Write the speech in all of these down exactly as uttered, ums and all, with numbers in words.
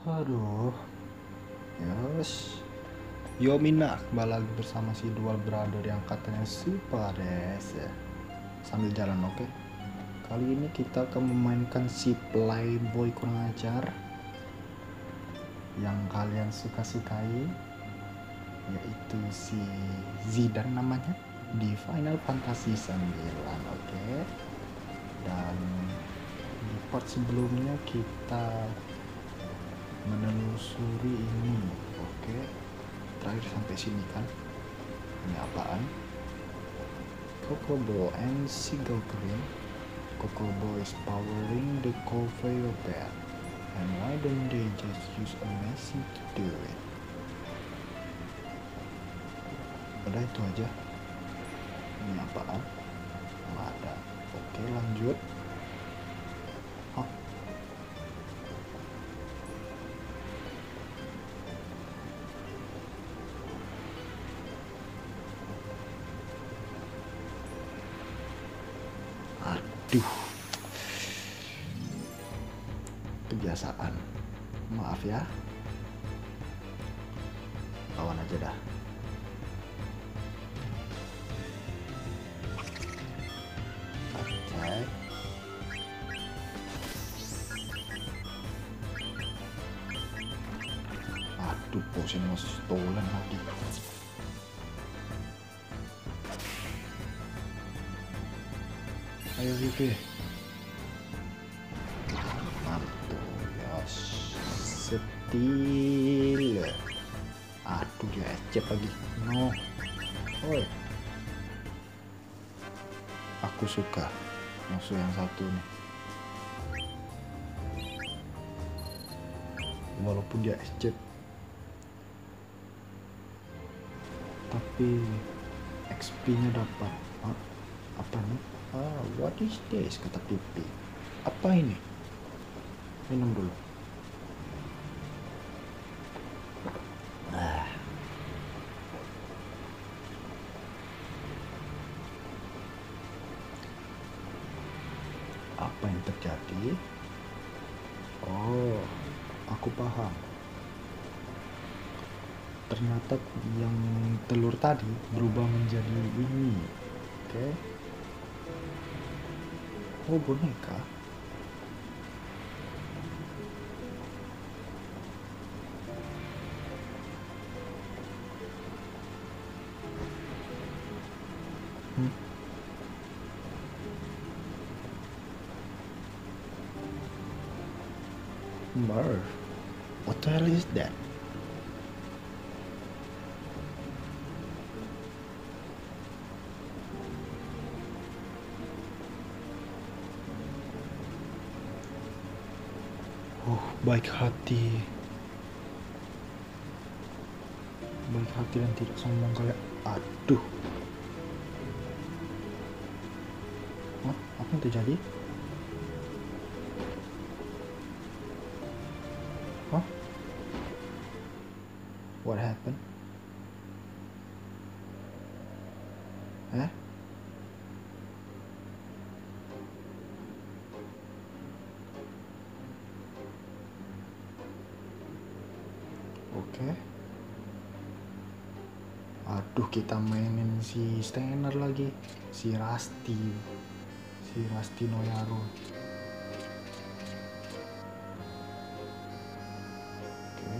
Aduh, yes. Yo Mina, kembali lagi bersama si Dual Brother yang katanya super des ya. Sambil jalan, oke. Okay? Kali ini kita akan memainkan si playboy kurang ajar yang kalian suka-sukai, yaitu si Zidane namanya di Final Fantasy sembilan, oke. Okay? Dan di part sebelumnya kita menelusuri ini, oke. Okay? Terakhir sampai sini kan. Ini apaan? Chocobo and Seagull Green. Chocobo is powering the conveyor belt, and why don't they just use a machine to do it? Udah itu aja. Ini apaan? Nggak ada. Oke, lanjut. Hah? Aduh, kebiasaan. Maaf ya. Lawan aja dah. Attack. Aduh, potion was stolen lagi. Ayo Vivi. Mantul, yes. Setil. Aduh, dia ecep lagi. No. Oi. Aku suka musuh yang satu nih. Walaupun dia ecep, tapi X P-nya dapat. Ah, apa nih? Ah, what is this? Kata pipi. Apa ini? Minum dulu. Ah. Apa yang terjadi? Oh, aku paham. Ternyata yang telur tadi berubah menjadi ini. Oke. Okay. Oh, boneka. Hmm. Merv, what the hell is that? Oh, baik hati. Baik hati dan tidak sombong kayak. Aduh. Hah? Apa yang terjadi? Hah? What happened? Eh? Oke. Okay. Aduh, kita mainin si Steiner lagi, si Rusty, si Rusty Noyaro. Oke.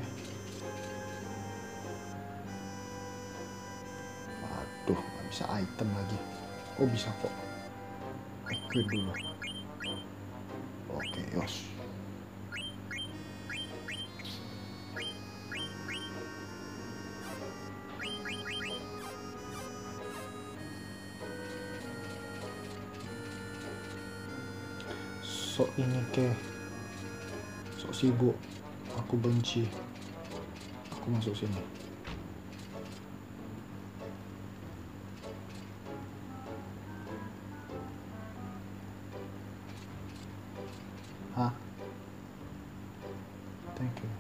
Aduh, nggak bisa item lagi. Oh, bisa kok. Oke dulu. Oke, yos. Sok ini ke sok sibuk, aku benci. Aku masuk sini. Hah? Thank you.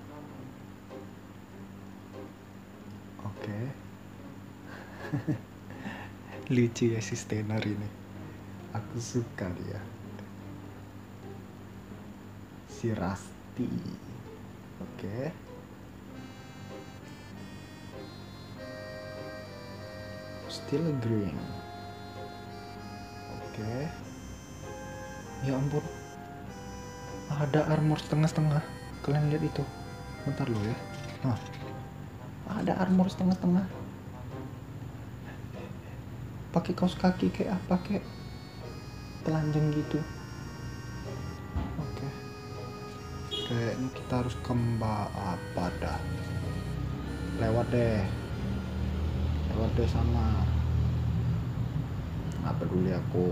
Oke. Lucu ya si Steiner ini. Aku suka dia. Si Rusty. Oke. Still green. Oke. Ya ampun. Ada armor setengah-setengah. Kalian lihat itu. Bentar lo ya. Nah. Ada armor setengah-setengah. Pakai kaos kaki kayak apa kayak telanjang gitu. Oke. Kayaknya kita harus kembali apa dah. Lewat deh. Lewat deh sana. Nggak peduli aku.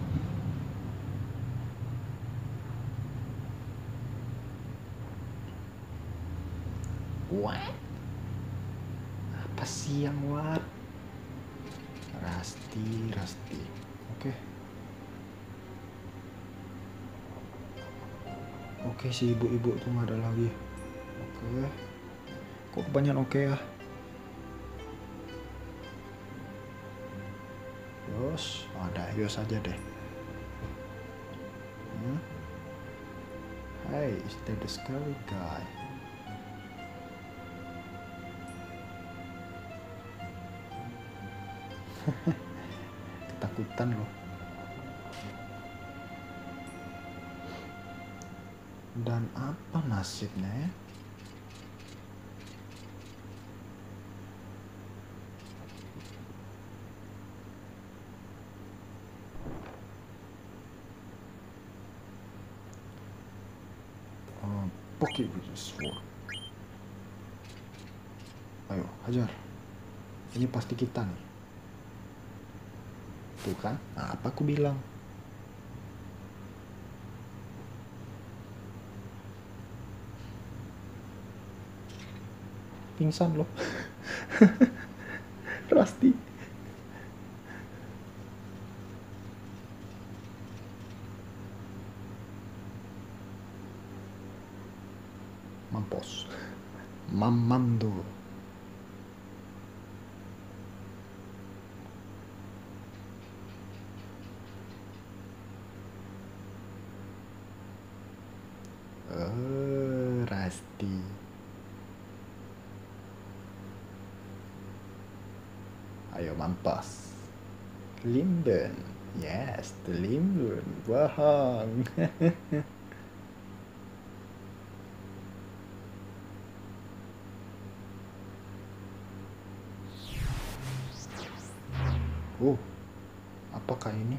What? Apa sih yang what? Rusty, Rusty. Oke. Oke, si ibu-ibu tuh nggak ada lagi. Oke. Kok banyak oke ya? Yos, ada Yos aja deh. Hmm? Hey, is that the scary guy? Ketakutan loh. Dan apa nasibnya ya? Oh, Pocket Sword. Ayo, hajar. Ini pasti kita nih. Tuh kan? Nah, apa aku bilang? Pingsan loh. Rusty. Mampus. Mamando. Oh, Rusty. Ayo mampas. Linden. Yes, the Linden. Bohong. Oh, apakah ini?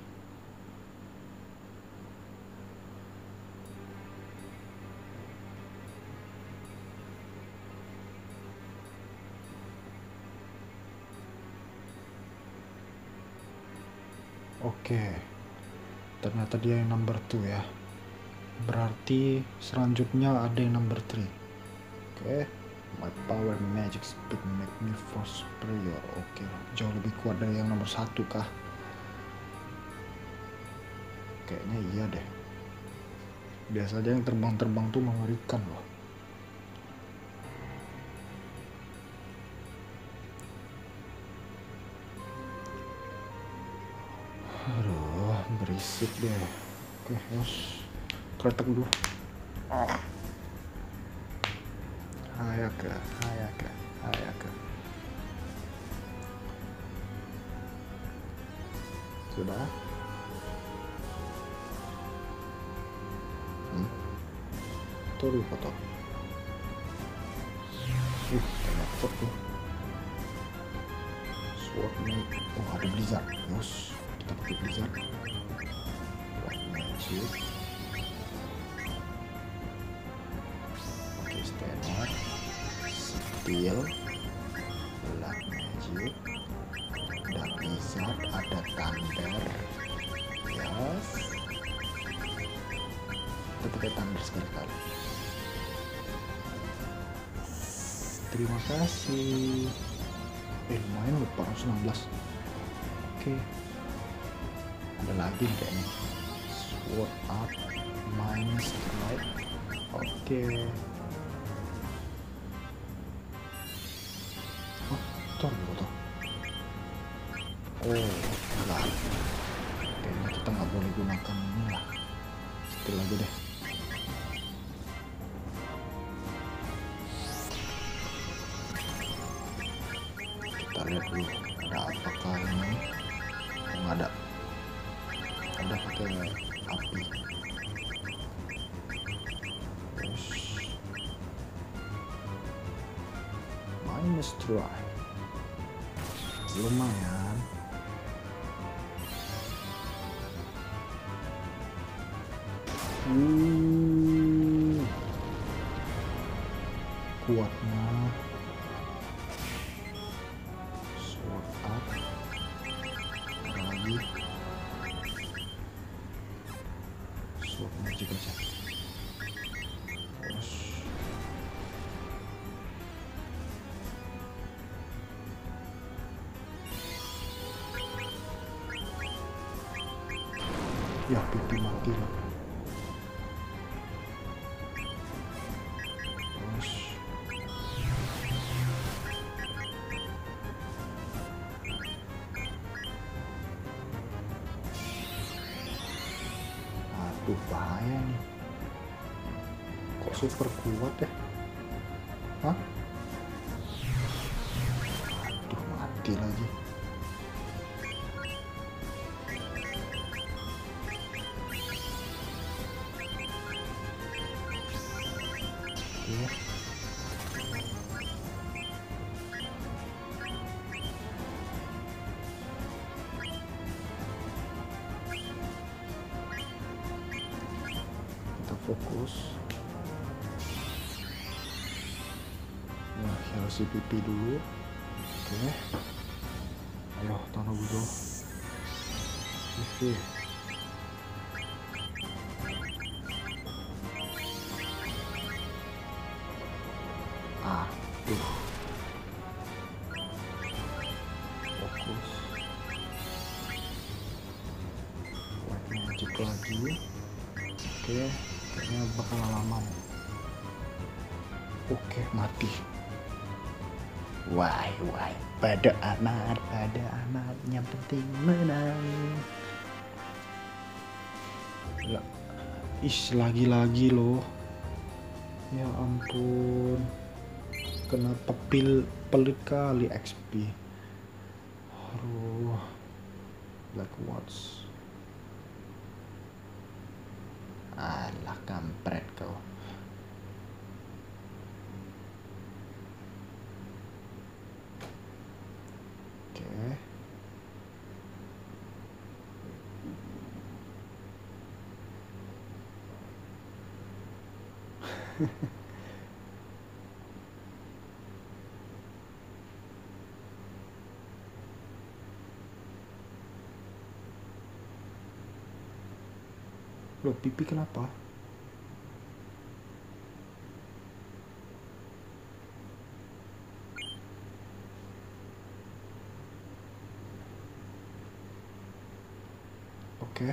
Oke, ternyata dia yang number two ya. Berarti selanjutnya ada yang number three. Oke, my power magic speed make me far superior. Oke, jauh lebih kuat dari yang nomor satu kah? Kayaknya iya deh. Biasanya yang terbang-terbang tuh mengerikan loh. Aduh, berisik deh. Oke, yos. Kretek dulu. Hayaka, hayaka, hayaka. Sudah? Hmm? Tuh foto. Uh, banyak foto. Swordnya. Oh, ada Blizzard. Yos. Kita pakai Blizzard. Black Magic. Oke, Steiner. Steel. Black Magic. Ada Blizzard. Ada Thunder. Yes. Kita pakai Thunder sekali-kali. Terima kasih. Eh, lumayan loh, empat ratus enam belas. Oke. Ada lagi nih kayaknya. Sword up minus strike. Oke. Oh, tuh gitu. Oh, Kayaknya kita nggak boleh gunakan ini lah. Skill aja deh. Kita lihat dulu ada apakah ini. Oh, nggak ada. Ada pakai api. Terus minus try. Lumayan. Uh, kuatnya. Sword up. Ada lagi. Sword magic aja. Terus ya pipi mati lah. Terus aduh bahaya nih. Kok super kuat ya? Hah? Aduh mati lagi. Oke. Kita fokus. Nah, heal si pipi dulu. Oke. Ayo, Tanobudo. Pipi. Aduh. Fokus. White magic lagi. Oke, kayaknya bakal lama nih. Oke, mati. Why, why? Pada amat, pada amat. Yang penting menang. Lah, ish, lagi-lagi loh. Ya ampun. Kenapa pil pelit kali X P? Aduh. Black Watch. Alah, kampret kau. Oke. Loh, pipi kenapa? Oke.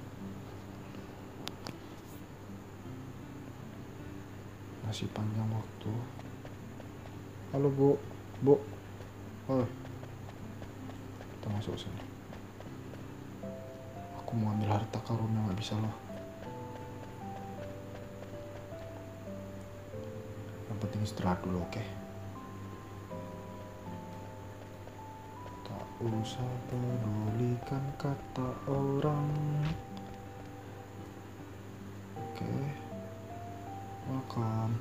Masih panjang waktu. Halo, Bu. Bu. Oh. Kita masuk sini. Aku mau ambil harta karunnya, nggak bisa loh. Yang penting istirahat dulu, oke? Tak usah pedulikan kata orang. Oke. Welcome.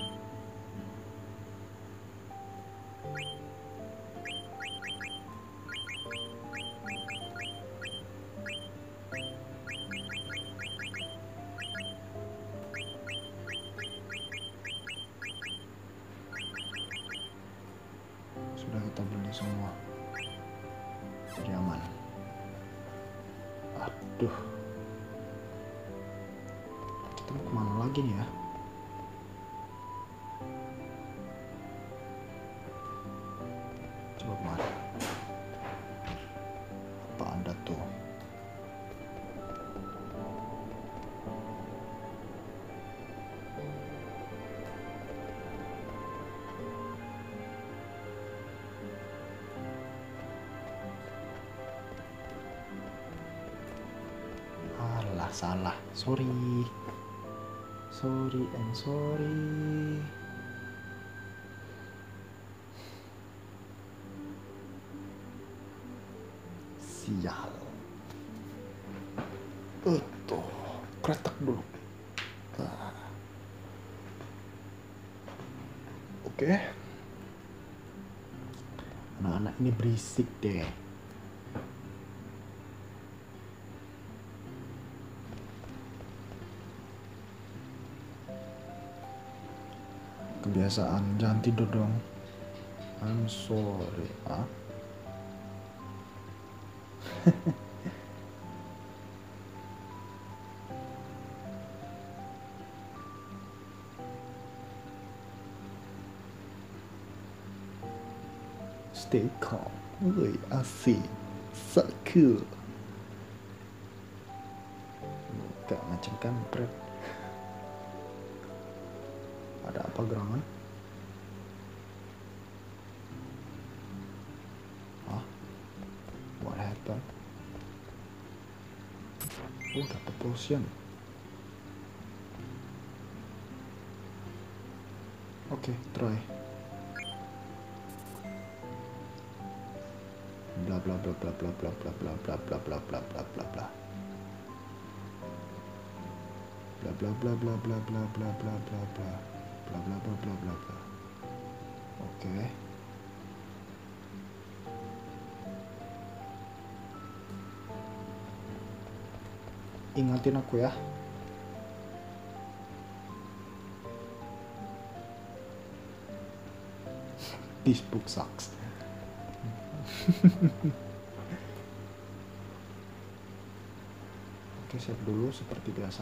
Sudah kita beli semua. Jadi aman. Aduh. Kita mau kemana lagi nih ya? Coba kemana? Apa ada tuh? salah, sorry, sorry and sorry. Sial. Tuh, kretek dulu. Nah. Oke. Anak-anak ini berisik deh. Kebiasaan, jangan tidur dong. I'm sorry. Ah? Stay calm. Woi, asik. So cool. Gak macam kampret. Ada apa gerangan? Hah? What happened? Oh, dapat potion. Oke, okay, try. Bla bla bla bla bla bla bla bla bla bla bla bla bla bla bla. Bla bla bla bla bla bla bla bla bla bla. Bla bla bla bla bla bla. Oke. Ingatin aku ya. This book sucks. Oke, save dulu seperti biasa.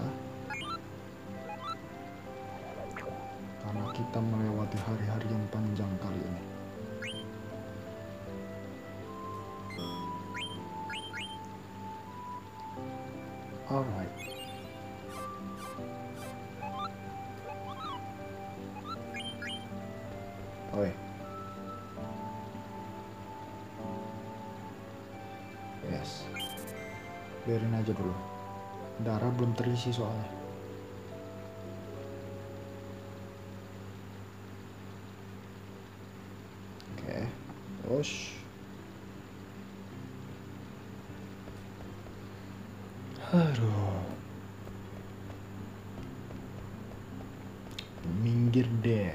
Karena kita melewati hari-hari yang panjang kali ini. Alright. Oi. Yes. Biarin aja dulu. Darah belum terisi soalnya. Oke. Terus. Aduh. Minggir deh.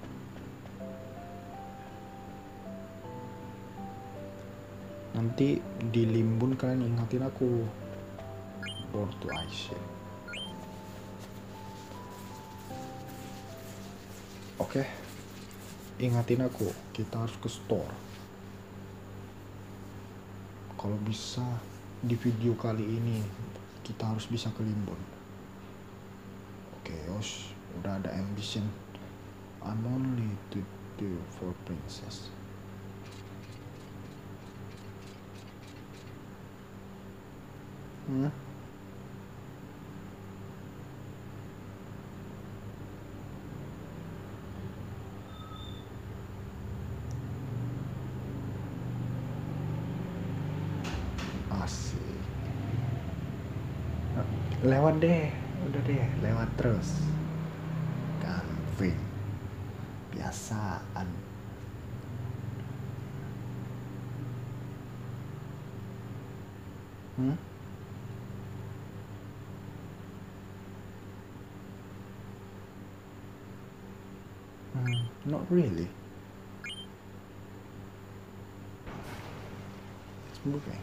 Nanti di Limbun kalian ingatin aku. Board to ice. Oke. Ingatin aku, kita harus ke store. Kalau bisa di video kali ini kita harus bisa ke Limbun. Oke, Yos, udah ada ambition. I'm only to do for princess. Hmm? Asik. Lewat deh, udah deh, lewat terus. Kanving. Biasaan. Hmm? Hmm, not really. It's moving.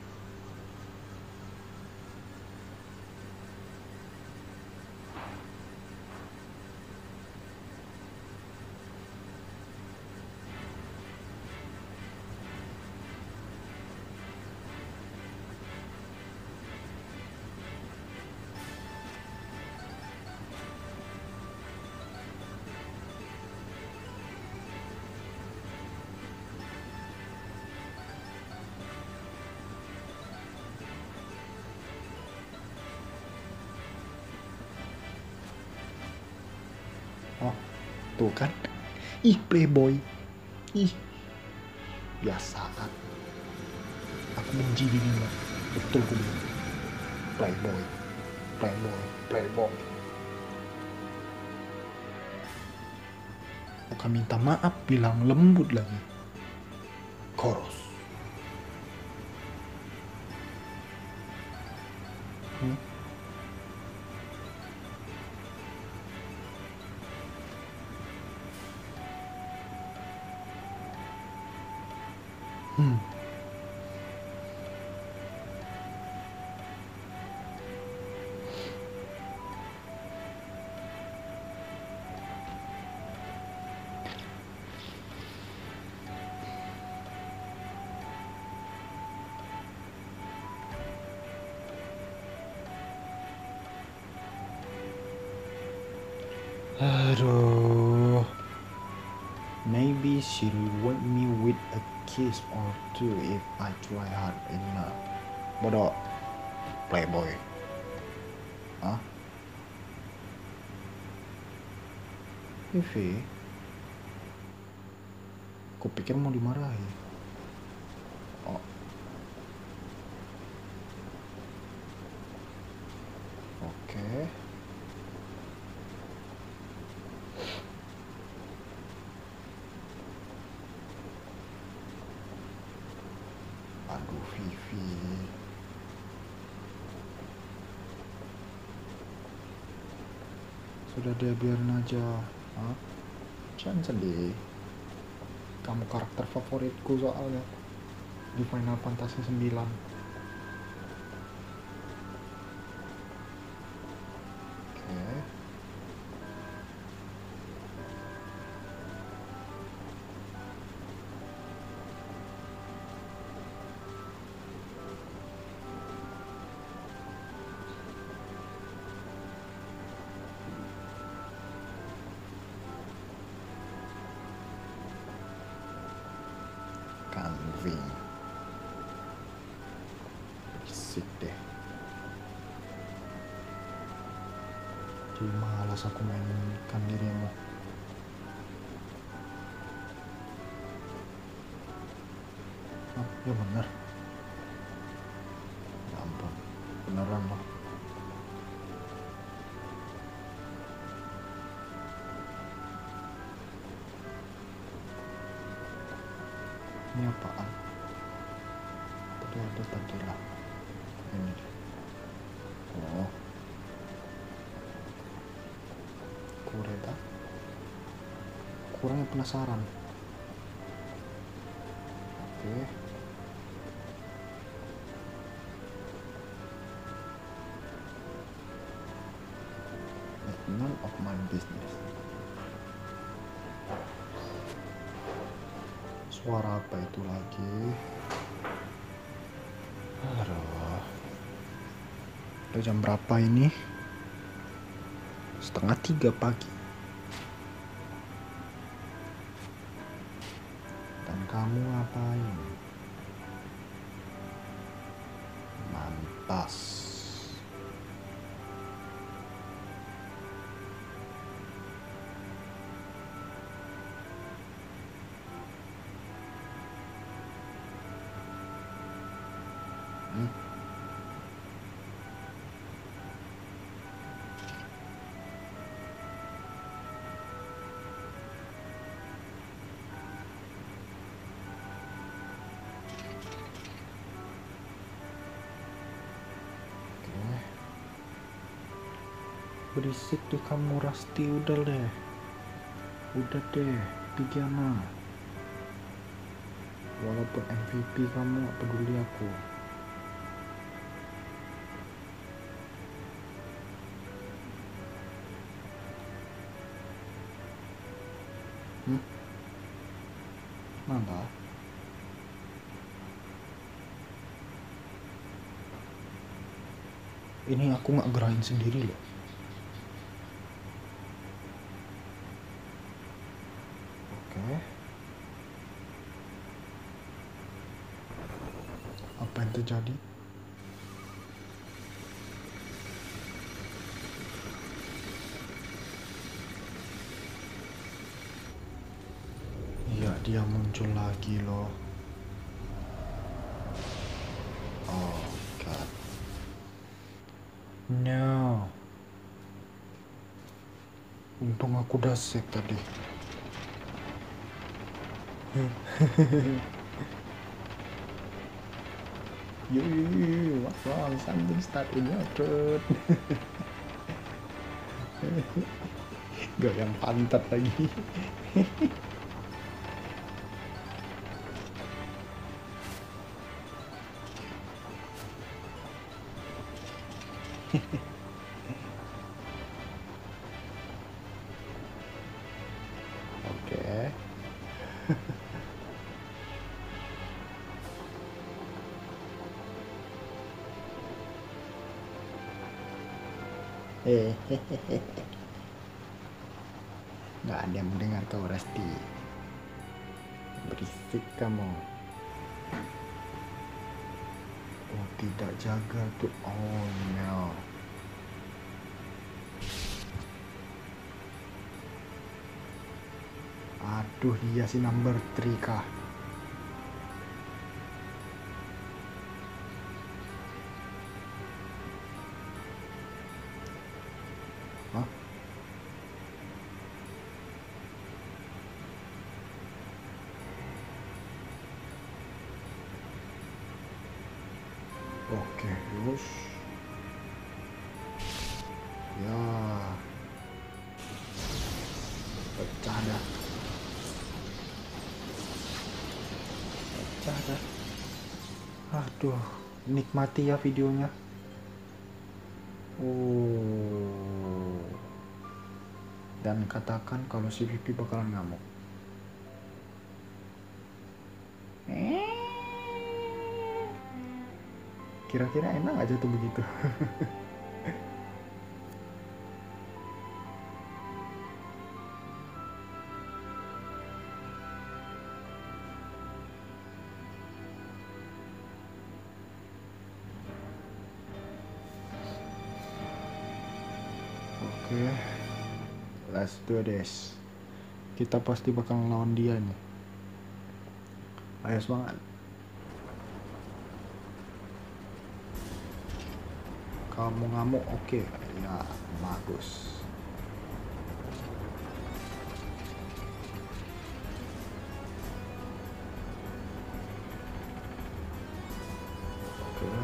Oh, tuh kan. Ih, playboy. Ih, biasaan. Aku benci dirinya. Betul gue bilang. Playboy. Playboy, playboy. Bukan minta maaf, bilang lembut lagi. Koros. Hmm? Hmm. Aduh. Maybe she'll reward me with a kiss or two if I try hard enough. Bodoh. Playboy. Hah? Vivi? Kupikir mau dimarahi. Oh. Oke. Okay. Aduh, Vivi. Sudah deh, biarin aja. Hah? Jangan sedih. Kamu karakter favoritku soalnya di Final Fantasy sembilan. Oke. Canving. Berisik deh. Jadi malas aku mainkan dirimu. Oh, ya bener. Ya ampun, beneran loh. Ini apaan? Tadi ada tadi lah. Ini deh. Oh. Kureta. Kurangnya penasaran. Oke. None of my business. Suara apa itu lagi? Aduh. Udah jam berapa ini? Setengah tiga pagi. Dan kamu ngapain? Mantas. Hmm? Berisik deh kamu, Rasti. Udah deh. Udah deh, Pigiana. Walaupun M V P kamu gak peduli aku. Hmm? Mana? Ini aku gak gerahin sendiri loh. Oke. Apa yang terjadi? Iya, dia muncul lagi loh. Oh God. No. Untung aku udah save tadi. Yuk, what's wrong? Something stuck in your throat. Goyang pantat lagi. Oke. Hehehe. Nggak ada yang mendengar kau, Rasti. Berisik kamu. Oh, tidak jaga tuh. Oh no. Aduh, dia si number three kah? Hah? Oke, terus ya pecah dah, pecah dah. Aduh, nikmati ya videonya. Oh, dan katakan kalau si Pipi bakalan ngamuk. Kira-kira enak aja tuh begitu. Oke, okay. Let's do this. Kita pasti bakal ngelawan dia nih. Ayo semangat. Kamu ngamuk, oke, okay. Ya bagus. Oke. Okay.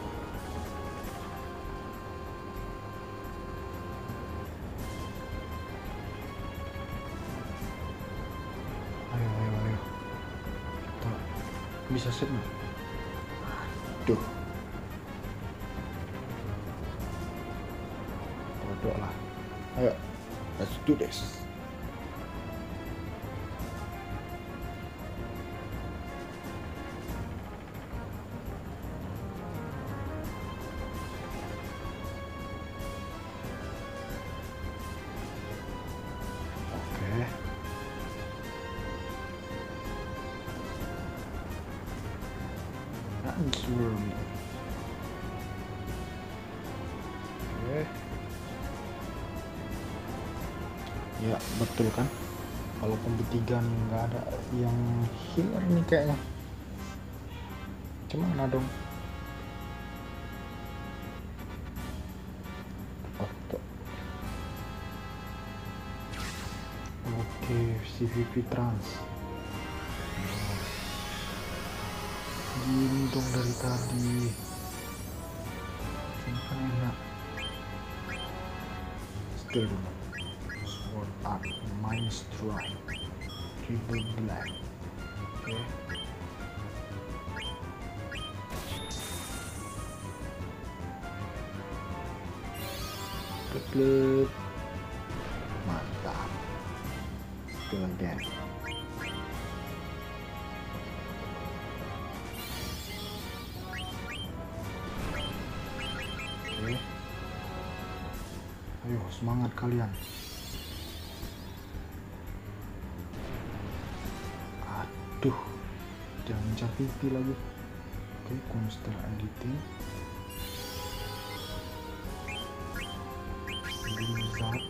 Ayo, ayo, ayo. Kita bisa set nih. Aduh. Bodoh lah. Ayo, let's do this. Oke. Hancur. Oke. Ya betul kan, walaupun bertiga nih nggak ada yang healer nih kayaknya. Gimana dong? Oke, oke, C V P trans. Gini dong dari tadi. Kan enak. Still dulu. Sword Art, Mind Strike, Triple Black. Oke. Okay. Klik. Mantap. Still again. Oke. Okay. Ayo semangat kalian. Aduh, jangan capek lagi. Oke, okay, Monster Editing. Blizzard.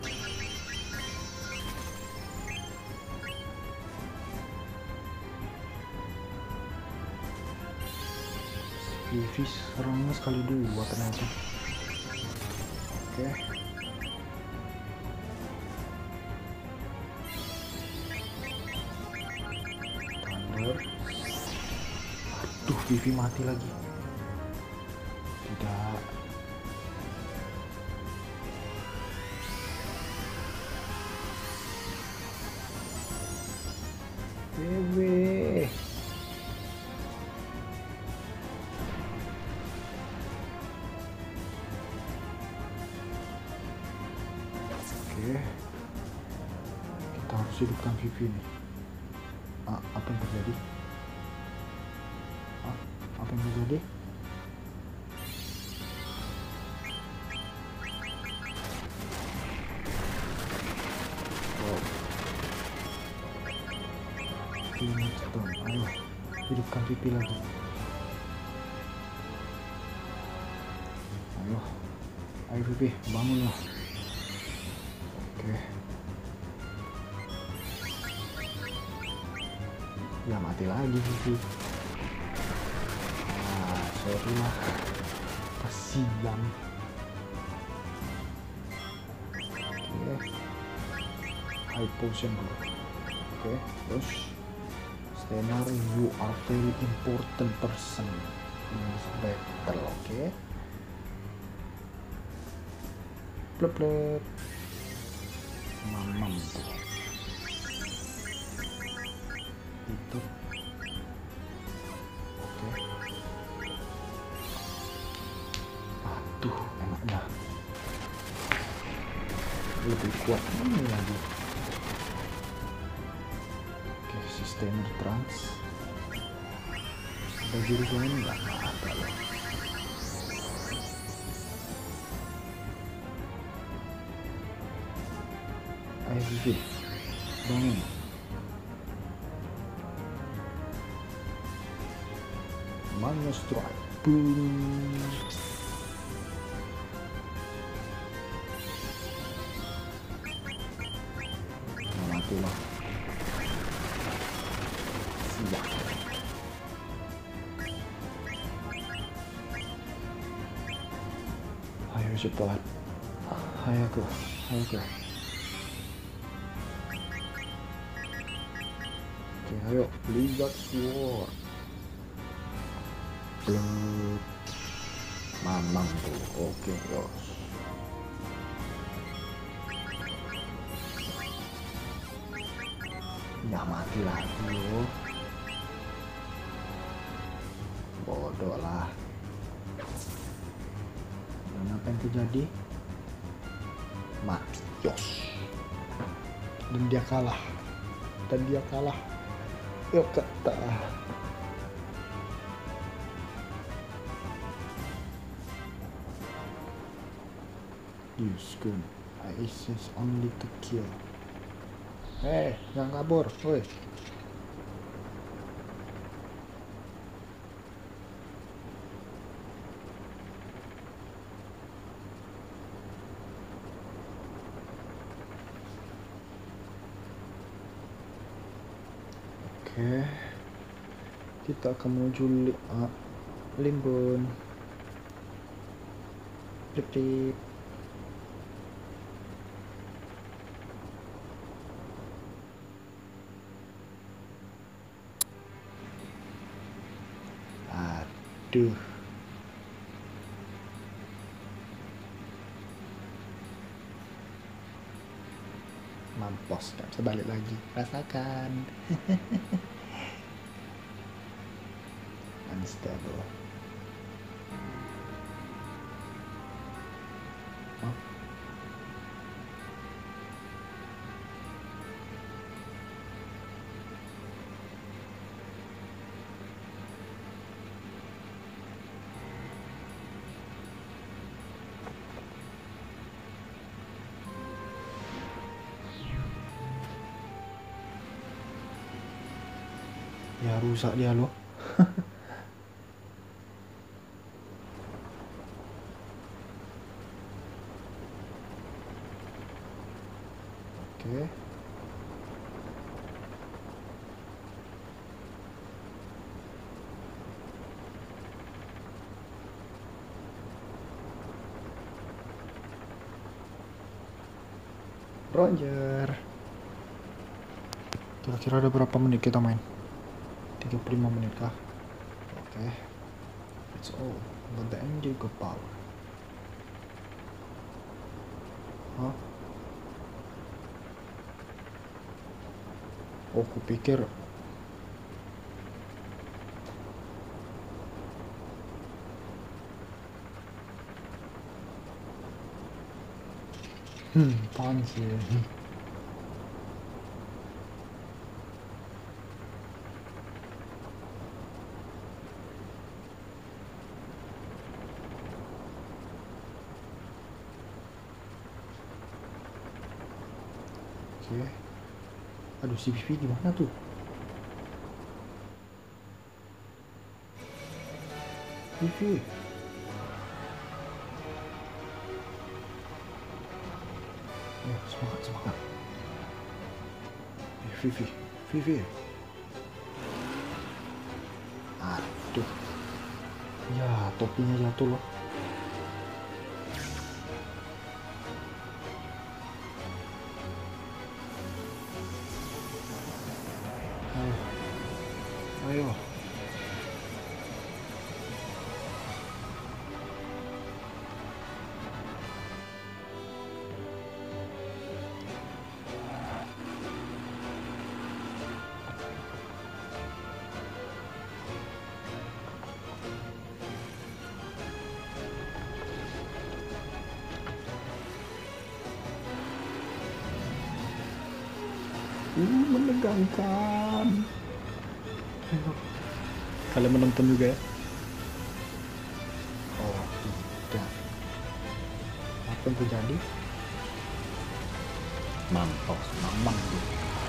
Spivis serangnya sekali dua ternyata. Oke. Okay. Vivi mati lagi. Tidak. Wewe. Oke. Kita harus hidupkan Vivi nih. Ah, apa yang terjadi? Ah, apa yang terjadi? Wow. Ini stone. Ayo, hidupkan Vivi lagi. Ayo, ayo Vivi, bangunlah. Oke. Ya mati lagi Vivi. Ah, sorry lah. Kasihan. Oke. High potion dulu. Oke, terus Stenar, you are very important person in this battle. Oke. Plep plep. Mamam tuh. Itu. Oke. Aduh, enaknya. Lebih kuat ini lagi. Oke, sustainer trans. Ada jurus lain nggak? Nggak ada loh. Ayo Vivi, bangun. Mana strike? Boom. Mati lah. Siap. Ayo cepat. Ayo ke, ayo ke. Oke, ayo Blizzard Sword. Blue. Mamang tuh. Oke, yos. Ya mati lagi loh. Bodoh lah. Dan apa yang terjadi? Mati, yos. Dan dia kalah. Dan dia kalah. Yuk kata. Use gun. I is only to kill. Eh, jangan kabur, woi. Oke, kita akan menuju li uh, Limbun. Plip-plip. Aduh. Mampus, gak bisa balik lagi. Rasakan. Unstable. Oh. Ya rusak dia loh. Oke. Roger. Kira-kira ada berapa menit kita main? tiga puluh lima menit kah? Okay, it's all but the engine got power. Hah? Oh, kupikir hmm, apaan sih? Oke. Aduh, si Vivi gimana tuh? Vivi. Oh, semangat, semangat. Eh, Vivi, Vivi. Aduh. Ya, topinya jatuh loh. Ayo. Ayo. Uh, menegangkan. Ayo. Kalian menonton juga ya? Oh, tidak. Apa yang terjadi? Mampus, mamam tuh.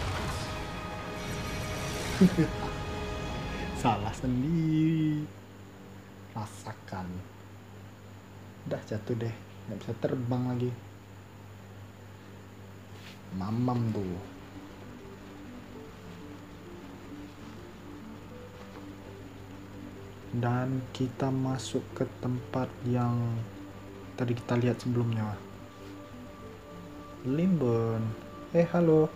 Salah sendiri. Rasakan. Udah jatuh deh, nggak bisa terbang lagi. Mamam tuh. Dan kita masuk ke tempat yang tadi kita lihat sebelumnya. Limbon. Eh, halo.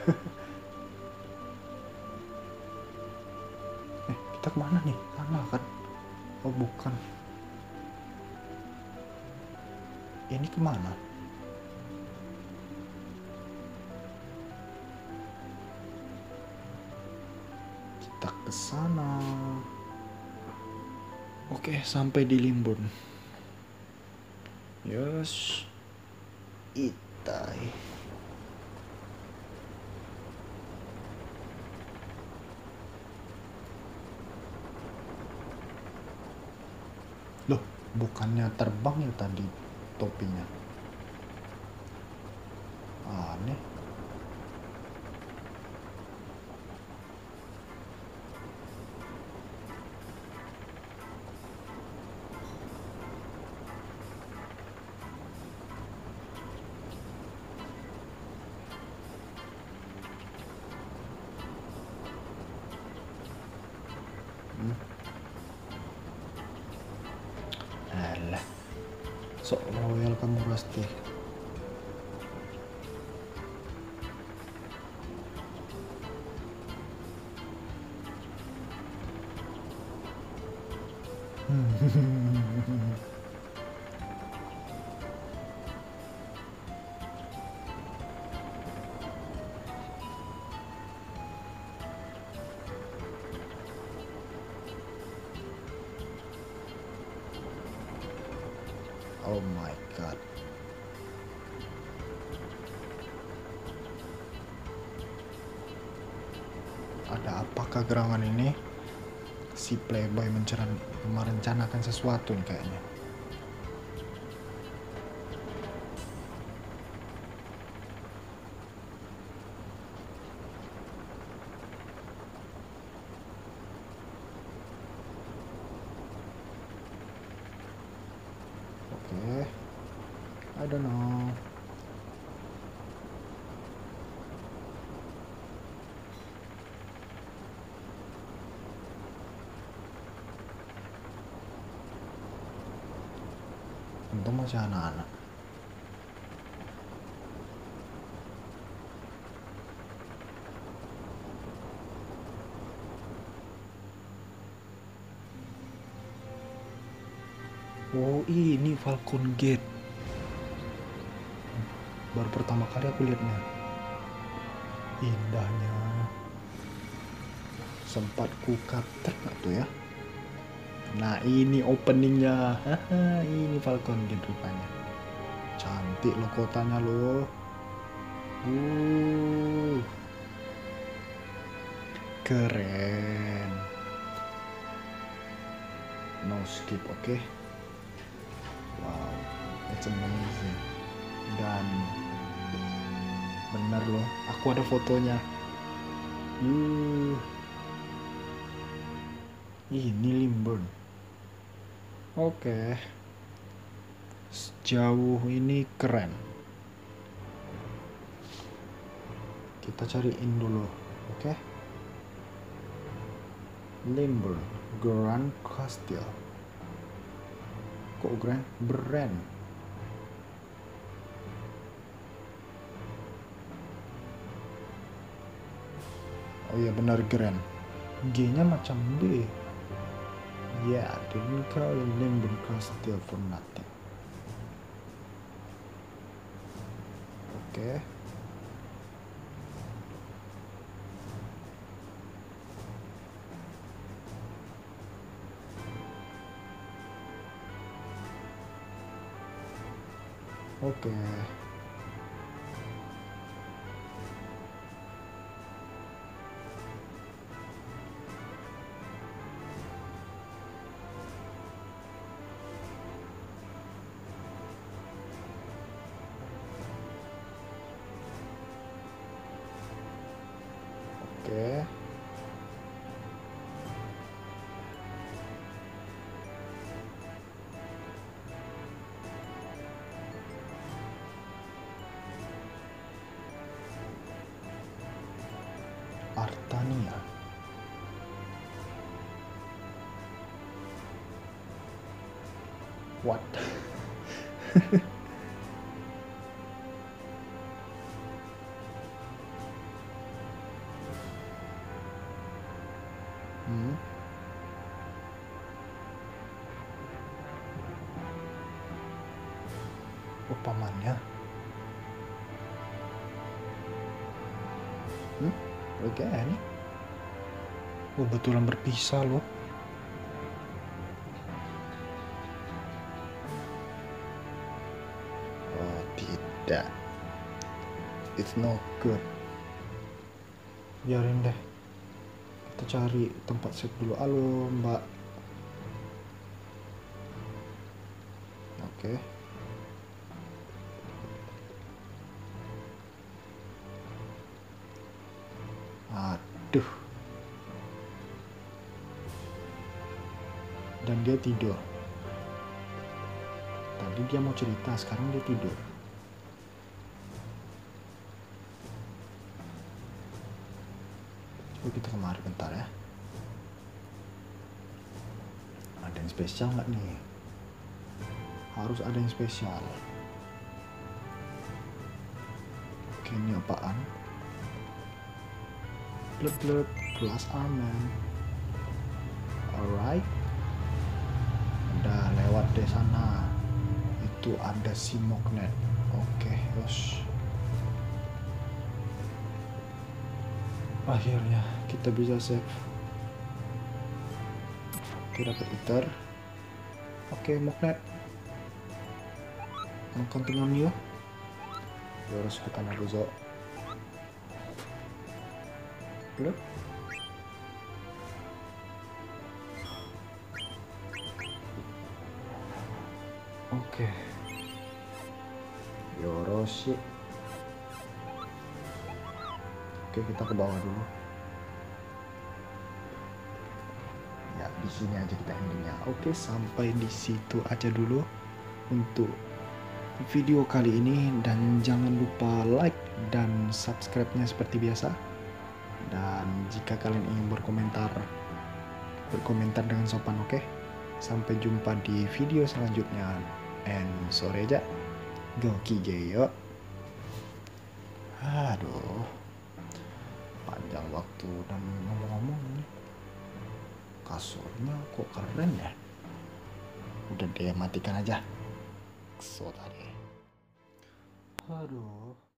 Eh, kita kemana nih? Sana kan? Oh, bukan. Ini kemana? Kita ke sana. Oke, sampai di Limbon. Yes. Itai. Loh, bukannya terbang ya tadi topinya? Aneh. Hmm. Alah, sok royal kamu pasti. Oh my god. Ada apakah gerangan ini? Si playboy menceran- merencanakan sesuatu nih kayaknya. Oke. Okay. I don't know. Untung masih anak-anak. Oh ini Falcon Gate. Baru pertama kali aku lihatnya. Indahnya. Sempat ku capture nggak tuh ya? Nah ini openingnya. Haha, ini Falcon Gate rupanya. Cantik loh kotanya loh. Uh, keren. No skip, oke? Okay? Wow, it's amazing. Dan benar loh, aku ada fotonya. Uh, ini Limburn. Oke, okay. Sejauh ini keren. Kita cariin dulu, oke? Okay? Limburn Grand Castle. Kok Grand? Brand. Oh iya benar Grand. G-nya macam B. Ya, yeah, didn't call Limburn Castle for nothing. Oke. Okay. Oke. Okay. Oke. Artania. What? hmm? Oh, pamannya. Hmm? Oke, okay, ini. Oh, betulan berpisah loh. Oh, tidak. It's no good. Biarin deh. Kita cari tempat save dulu. Halo, Mbak. Oke. Okay. Aduh. Dan dia tidur. Tadi dia mau cerita, sekarang dia tidur. Coba kita kemari bentar ya. Ada yang spesial nggak nih? Harus ada yang spesial. Oke, ini apaan? Blub blub, plus aman. Alright. Udah lewat deh sana. Itu ada si magnet. Oke, yos. Akhirnya kita bisa save. Oke, dapat iter. Oke, magnet. Continue yuk. Yoroshiku tamagozo. Blub. Oke. Yoroshi. Oke, kita ke bawah dulu. Ya, di sini aja kita endingnya. Oke, sampai di situ aja dulu untuk video kali ini, dan jangan lupa like dan subscribe-nya seperti biasa. Dan jika kalian ingin berkomentar, berkomentar dengan sopan, oke? Sampai jumpa di video selanjutnya. And sore aja. Gokigeyo. Aduh. Panjang waktu dan ngomong-ngomong nih. Kasurnya kok keren ya? Udah deh, matikan aja. So tadi. Aduh.